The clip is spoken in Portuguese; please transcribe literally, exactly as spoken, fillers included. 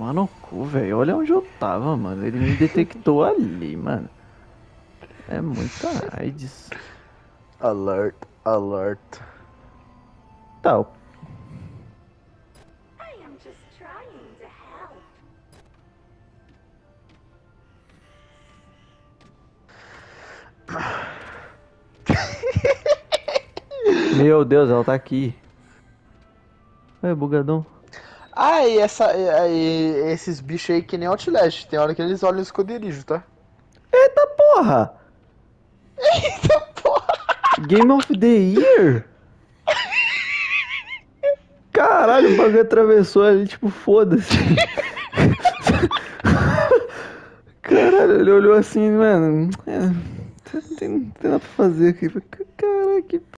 tomar no cu, velho. Olha onde eu tava, mano. Ele me detectou ali, mano. É muita AIDS. Alert, alert. Tá, o- I am just trying to help. meu Deus, ela tá aqui. É, bugadão. Ah, e, essa, e, e esses bichos aí que nem Outlast. Tem hora que eles olham o esconderijo, tá? Eita porra! Eita porra! Game of the Year? Caralho, o bagulho atravessou ali, tipo, foda-se. Caralho, ele olhou assim, mano. É, não tem, não tem nada pra fazer aqui. Caralho, que